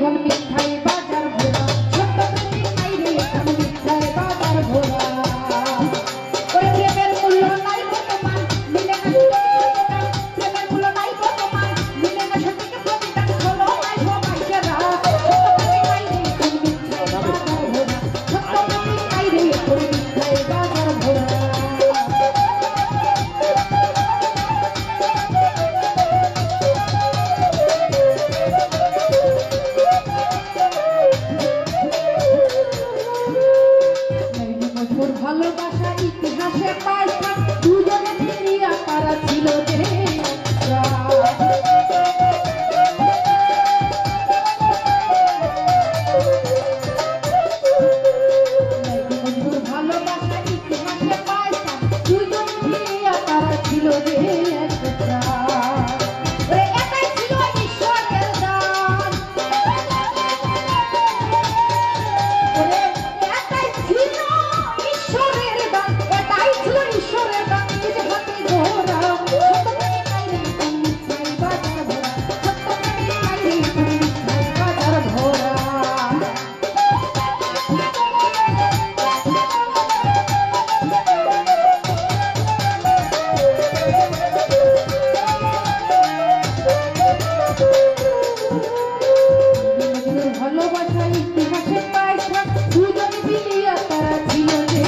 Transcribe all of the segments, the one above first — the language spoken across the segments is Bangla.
এখন মিথ্যায় বাজার ভরা সত্য প্রেমিক নাই রে এখন মিথ্যায় বাজার ভরা ওই প্রেমের মূল্য নাই বর্তমান মিলে না প্রেমের মূল্য নাই বর্তমান মিলে না সঠিক প্রতিদান হলো নাই সবাই সেরা সত্য প্রেমিক নাই রে এখন মিথ্যায় বাজার ভরা ভালোবাসা ইতিহাসে পাইতাম দুজনে মিলিয়া তারা ছিল যে ভালোবাসা ইতিহাসে পাইতাম দুজনে মিলিয়া তারা ছিল যে এটাই ছিল ঈশ্বরের দান এটাই ছিল ঈশ্বরের দান এটাই ছিল ঈশ্বরের দান নিজ হাতে ধরা সত্যপ্রেমিক নাই রে এখন মিথ্যায় বাজার ভরা সত্যপ্রেমিক নাই রে এখন মিথ্যায় বাজার ভরা ভালোবাসা ইতিহাসে পাইতাম দুজন মিলিয়া তারা ছিল যে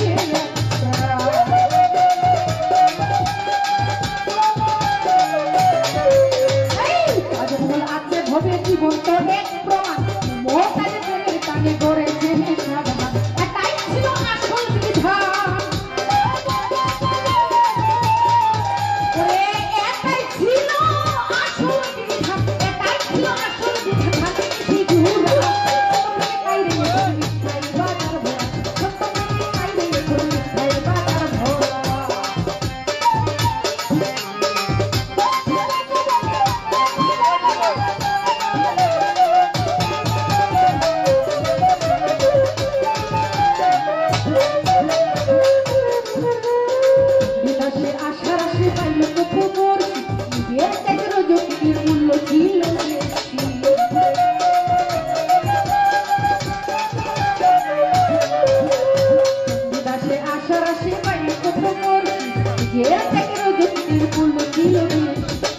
তাজমহল আছে ভবে জীবন তো এক প্রমাণ মোহকালে প্রেমের টানে করেছে সাধমান এটাই ছিল আসল বিধান এটাই ছিল আসল বিধান এটাই ছিল আসল বিধান মূল্য ছিল বেশি আশার আশে পাইলে কত মূল্য ছিল